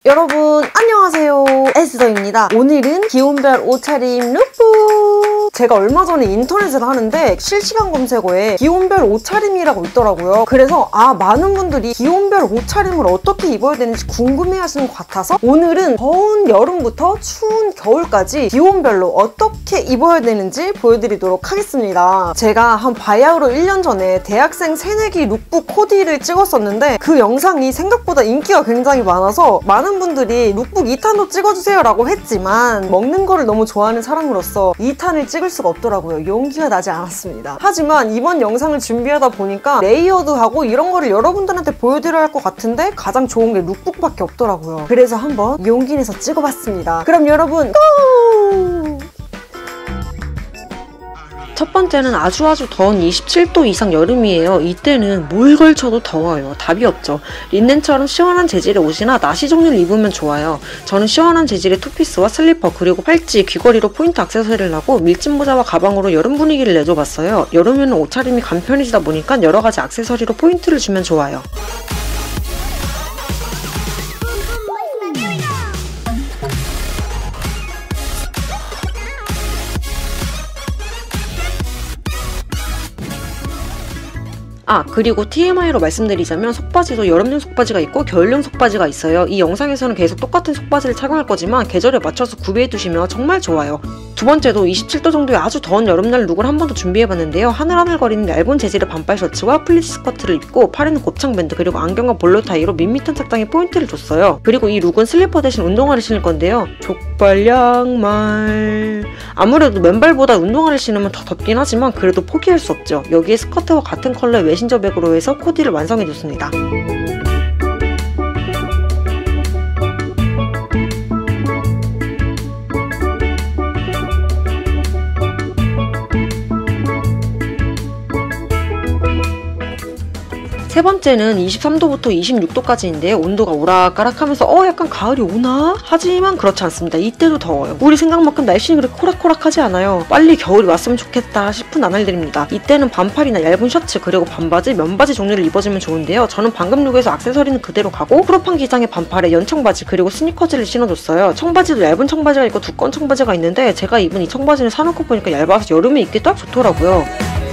여러분 안녕하세요, 에스더입니다. 오늘은 기온별 옷차림 룩북! 제가 얼마 전에 인터넷을 하는데 실시간 검색어에 기온별 옷차림이라고 있더라고요. 그래서 많은 분들이 기온별 옷차림을 어떻게 입어야 되는지 궁금해하시는 것 같아서 오늘은 더운 여름부터 추운 겨울까지 기온별로 어떻게 입어야 되는지 보여드리도록 하겠습니다. 제가 한 바야흐로 1년 전에 대학생 새내기 룩북 코디를 찍었었는데 그 영상이 생각보다 인기가 굉장히 많아서 많은 분들이 룩북 2탄도 찍어주세요 라고 했지만 먹는 거를 너무 좋아하는 사람으로서 2탄을 찍을 수가 없더라고요. 용기가 나지 않았습니다. 하지만 이번 영상을 준비하다 보니까 레이어드하고 이런 거를 여러분들한테 보여드려야 할 것 같은데 가장 좋은 게 룩북밖에 없더라고요. 그래서 한번 용기 내서 찍어봤습니다. 그럼 여러분 고! 첫 번째는 아주 더운 27도 이상 여름이에요. 이때는 뭘 걸쳐도 더워요. 답이 없죠. 린넨처럼 시원한 재질의 옷이나 나시 종류를 입으면 좋아요. 저는 시원한 재질의 투피스와 슬리퍼 그리고 팔찌, 귀걸이로 포인트 액세서리를 하고 밀짚 모자와 가방으로 여름 분위기를 내줘봤어요. 여름에는 옷차림이 간편해지다 보니까 여러가지 액세서리로 포인트를 주면 좋아요. 그리고 TMI로 말씀드리자면 속바지도 여름용 속바지가 있고 겨울용 속바지가 있어요. 이 영상에서는 계속 똑같은 속바지를 착용할 거지만 계절에 맞춰서 구비해두시면 정말 좋아요. 두 번째도 27도 정도의 아주 더운 여름날 룩을 한 번 더 준비해봤는데요. 하늘하늘거리는 얇은 재질의 반팔 셔츠와 플리스 스커트를 입고 팔에는 곱창 밴드 그리고 안경과 볼로 타이로 밋밋한 착장에 포인트를 줬어요. 그리고 이 룩은 슬리퍼 대신 운동화를 신을 건데요. 족발 양말... 아무래도 맨발보다 운동화를 신으면 더 덥긴 하지만 그래도 포기할 수 없죠. 여기에 스커트와 같은 컬러의 메신저 백으로 해서 코디를 완성해줬습니다. 세 번째는 23도부터 26도까지인데요. 온도가 오락가락하면서 약간 가을이 오나? 하지만 그렇지 않습니다. 이때도 더워요. 우리 생각만큼 날씨는 그렇게 코락코락하지 않아요. 빨리 겨울이 왔으면 좋겠다 싶은 나날들입니다. 이때는 반팔이나 얇은 셔츠 그리고 반바지, 면바지 종류를 입어주면 좋은데요. 저는 방금 룩에서 액세서리는 그대로 가고 크롭한 기장의 반팔에 연청바지 그리고 스니커즈를 신어줬어요. 청바지도 얇은 청바지가 있고 두꺼운 청바지가 있는데 제가 입은 이 청바지는 사놓고 보니까 얇아서 여름에 입기 딱 좋더라고요.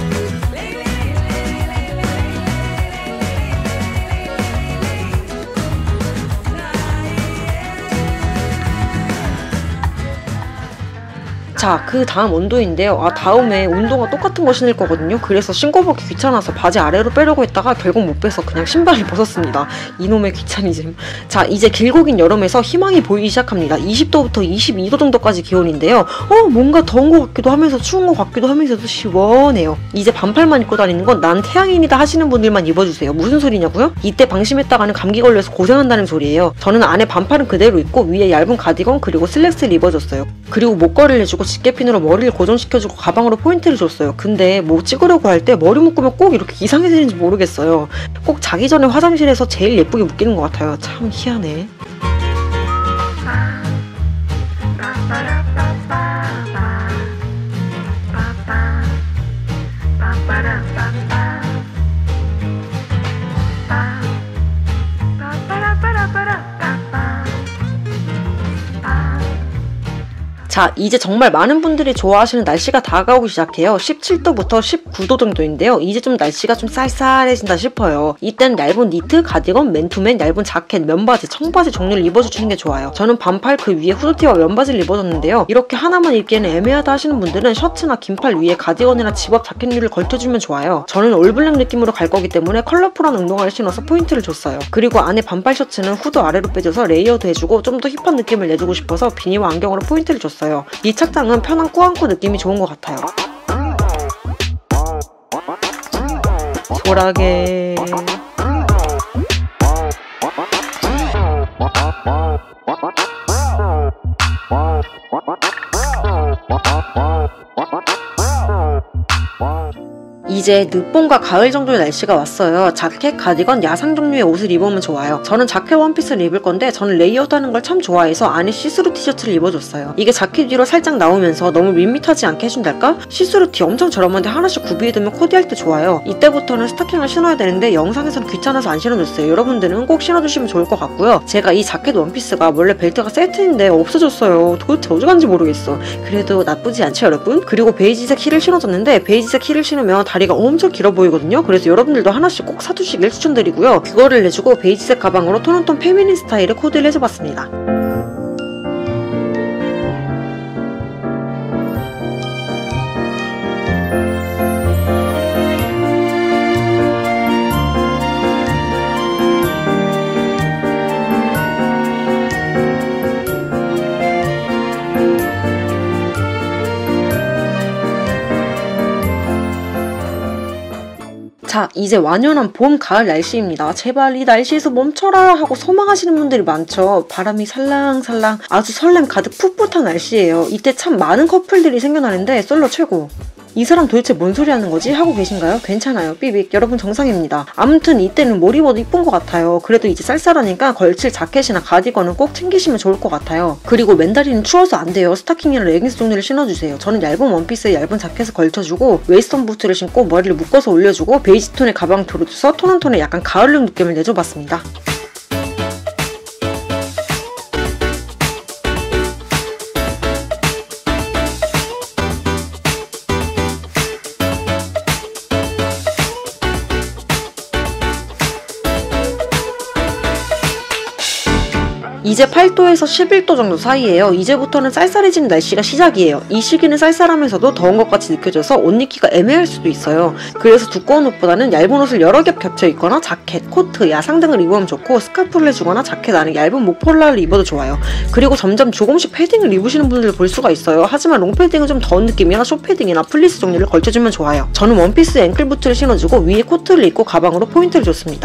자, 그 다음 온도인데요. 다음에 운동화 똑같은 거 신을 거거든요. 그래서 신고 보기 귀찮아서 바지 아래로 빼려고 했다가 결국 못 빼서 그냥 신발을 벗었습니다. 이놈의 귀차니즘. 자, 이제 길고 긴 여름에서 희망이 보이기 시작합니다. 20도부터 22도 정도까지 기온인데요. 뭔가 더운 것 같기도 하면서 추운 것 같기도 하면서도 시원해요. 이제 반팔만 입고 다니는 건 난 태양인이다 하시는 분들만 입어주세요. 무슨 소리냐고요? 이때 방심했다가는 감기 걸려서 고생한다는 소리예요. 저는 안에 반팔은 그대로 입고 위에 얇은 가디건 그리고 슬랙스를 입어줬어요. 그리고 목걸이를 해주고 집게핀으로 머리를 고정시켜주고 가방으로 포인트를 줬어요. 근데 뭐 찍으려고 할 때 머리 묶으면 꼭 이렇게 이상해지는지 모르겠어요. 꼭 자기 전에 화장실에서 제일 예쁘게 묶이는 것 같아요. 참 희한해. 자, 이제 정말 많은 분들이 좋아하시는 날씨가 다가오기 시작해요. 17도부터 19도 정도인데요. 이제 좀 날씨가 좀 쌀쌀해진다 싶어요. 이땐 얇은 니트, 가디건, 맨투맨, 얇은 자켓, 면바지, 청바지 종류를 입어주시는 게 좋아요. 저는 반팔 그 위에 후드티와 면바지를 입어줬는데요. 이렇게 하나만 입기에는 애매하다 하시는 분들은 셔츠나 긴팔 위에 가디건이나 집업 자켓류를 걸쳐주면 좋아요. 저는 올블랙 느낌으로 갈 거기 때문에 컬러풀한 운동화를 신어서 포인트를 줬어요. 그리고 안에 반팔 셔츠는 후드 아래로 빼줘서 레이어드 해주고 좀 더 힙한 느낌을 내주고 싶어서 비니와 안경으로 포인트를 줬어요. 이 착장은 편한 꾸안꾸 느낌이 좋은 것 같아요. 소라게 이제 늦봄과 가을 정도의 날씨가 왔어요. 자켓, 가디건, 야상 종류의 옷을 입으면 좋아요. 저는 자켓 자켓 원피스를 입을 건데 저는 레이어드하는 걸 참 좋아해서 안에 시스루 티셔츠를 입어줬어요. 이게 자켓 위로 살짝 나오면서 너무 밋밋하지 않게 해준달까? 시스루 티 엄청 저렴한데 하나씩 구비해두면 코디할 때 좋아요. 이때부터는 스타킹을 신어야 되는데 영상에서는 귀찮아서 안 신어줬어요. 여러분들은 꼭 신어주시면 좋을 것 같고요. 제가 이 자켓 원피스가 원래 벨트가 세트인데 없어졌어요. 도대체 어디 간지 모르겠어. 그래도 나쁘지 않죠 여러분? 그리고 베이지색 힐을 신어줬는데 베이지색 힐을 신으면 다리가 엄청 길어 보이거든요. 그래서 여러분들도 하나씩 꼭 사두시길 추천드리고요. 그거를 내주고 베이지색 가방으로 톤온톤 페미닌 스타일의 코디를 해줘봤습니다. 자, 이제 완연한 봄, 가을 날씨입니다. 제발 이 날씨에서 멈춰라 하고 소망하시는 분들이 많죠. 바람이 살랑살랑 아주 설렘 가득 풋풋한 날씨예요. 이때 참 많은 커플들이 생겨나는데 솔로 최고. 이 사람 도대체 뭔 소리 하는 거지? 하고 계신가요? 괜찮아요. 삐빅. 여러분 정상입니다. 아무튼 이때는 뭘 입어도 이쁜 것 같아요. 그래도 이제 쌀쌀하니까 걸칠 자켓이나 가디건은 꼭 챙기시면 좋을 것 같아요. 그리고 맨다리는 추워서 안 돼요. 스타킹이나 레깅스 종류를 신어주세요. 저는 얇은 원피스에 얇은 자켓을 걸쳐주고 웨이스턴 부츠를 신고 머리를 묶어서 올려주고 베이지 톤의 가방 들어줘서 톤온톤의 약간 가을룩 느낌을 내줘봤습니다. 이제 8도에서 11도 정도 사이예요. 이제부터는 쌀쌀해지는 날씨가 시작이에요. 이 시기는 쌀쌀하면서도 더운 것 같이 느껴져서 옷 입기가 애매할 수도 있어요. 그래서 두꺼운 옷보다는 얇은 옷을 여러 겹 겹쳐 입거나 자켓, 코트, 야상 등을 입으면 좋고 스카프를 해주거나 자켓 안에 얇은 목폴라를 입어도 좋아요. 그리고 점점 조금씩 패딩을 입으시는 분들을 볼 수가 있어요. 하지만 롱패딩은 좀 더운 느낌이나 숏패딩이나 플리스 종류를 걸쳐주면 좋아요. 저는 원피스 앵클부츠를 신어주고 위에 코트를 입고 가방으로 포인트를 줬습니다.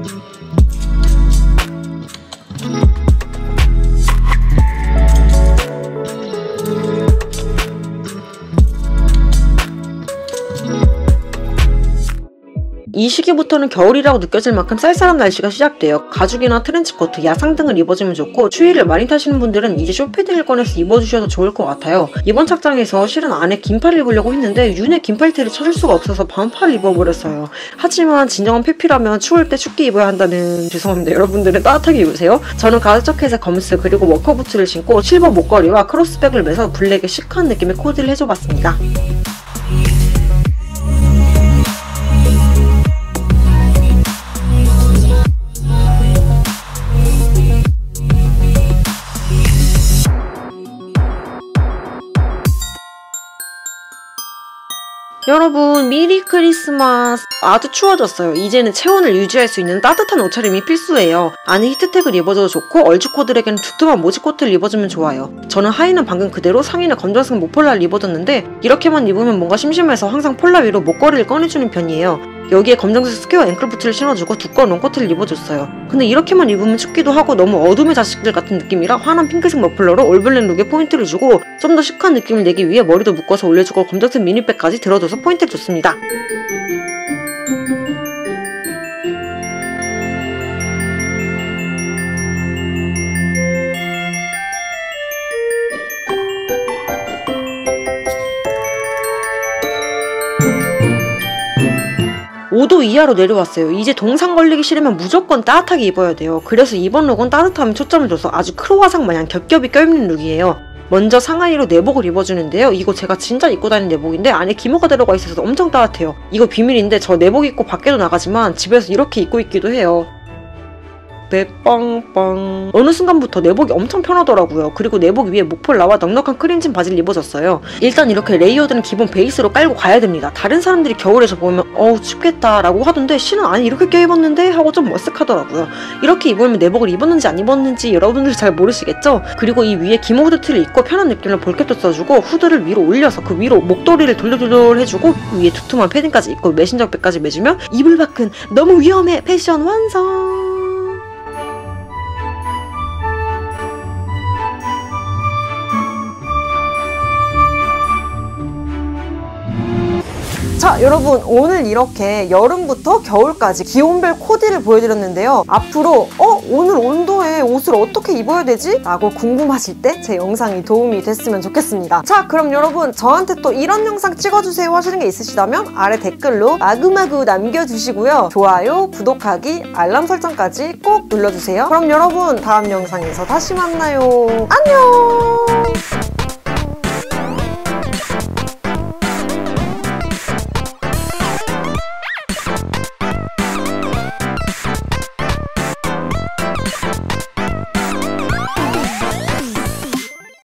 이 시기부터는 겨울이라고 느껴질 만큼 쌀쌀한 날씨가 시작돼요. 가죽이나 트렌치코트, 야상 등을 입어주면 좋고 추위를 많이 타시는 분들은 이제 숏패딩을 꺼내서 입어주셔도 좋을 것 같아요. 이번 착장에서 실은 안에 긴팔을 입으려고 했는데 윤에 긴팔티를 찾을 수가 없어서 반팔을 입어버렸어요. 하지만 진정한 페피라면 추울 때 춥게 입어야 한다는 죄송합니다. 여러분들은 따뜻하게 입으세요. 저는 가죽 자켓에 검스 그리고 워커부츠를 신고 실버 목걸이와 크로스백을 매서 블랙의 시크한 느낌의 코디를 해줘봤습니다. 여러분 미리 크리스마스. 아주 추워졌어요. 이제는 체온을 유지할 수 있는 따뜻한 옷차림이 필수예요. 안에 히트텍을 입어줘도 좋고 얼죽코들에게는 두툼한 모지코트를 입어주면 좋아요. 저는 하의는 방금 그대로 상의는 검정색 목폴라를 입어줬는데 이렇게만 입으면 뭔가 심심해서 항상 폴라 위로 목걸이를 꺼내주는 편이에요. 여기에 검정색 스퀘어 앵클부츠를 신어주고 두꺼운 롱코트를 입어줬어요. 근데 이렇게만 입으면 춥기도 하고 너무 어둠의 자식들 같은 느낌이라 환한 핑크색 머플러로 올블랙 룩에 포인트를 주고 좀 더 시크한 느낌을 내기 위해 머리도 묶어서 올려주고 검정색 미니백까지 들어줘서 포인트를 줬습니다. (5도) 이하로 내려왔어요. 이제 동상 걸리기 싫으면 무조건 따뜻하게 입어야 돼요. 그래서 이번 룩은 따뜻함에 초점을 둬서 아주 크로와상 마냥 겹겹이 껴입는 룩이에요. 먼저 상하이로 내복을 입어주는데요. 이거 제가 진짜 입고 다니는 내복인데 안에 기모가 들어가 있어서 엄청 따뜻해요. 이거 비밀인데 저 내복 입고 밖에도 나가지만 집에서 이렇게 입고 있기도 해요. 네, 빵빵. 어느 순간부터 내복이 엄청 편하더라고요. 그리고 내복 위에 목폴라와 넉넉한 크림진 바지를 입어줬어요. 일단 이렇게 레이어드는 기본 베이스로 깔고 가야 됩니다. 다른 사람들이 겨울에서 보면 어우 춥겠다 라고 하던데 실은 아니 이렇게 껴입었는데 하고 좀 머쓱하더라고요. 이렇게 입으면 내복을 입었는지 안 입었는지 여러분들 잘 모르시겠죠? 그리고 이 위에 기모 후드티를 입고 편한 느낌을 볼켓도 써주고 후드를 위로 올려서 그 위로 목도리를 돌돌돌 해주고 위에 두툼한 패딩까지 입고 메신저백까지 매주면 이불 밖은 너무 위험해 패션 완성! 자 자, 여러분 오늘 이렇게 여름부터 겨울까지 기온별 코디를 보여드렸는데요. 앞으로 오늘 온도에 옷을 어떻게 입어야 되지? 라고 궁금하실 때 제 영상이 도움이 됐으면 좋겠습니다. 자, 그럼 여러분 저한테 또 이런 영상 찍어주세요 하시는 게 있으시다면 아래 댓글로 마구마구 남겨주시고요. 좋아요, 구독하기, 알람 설정까지 꼭 눌러주세요. 그럼 여러분 다음 영상에서 다시 만나요. 안녕!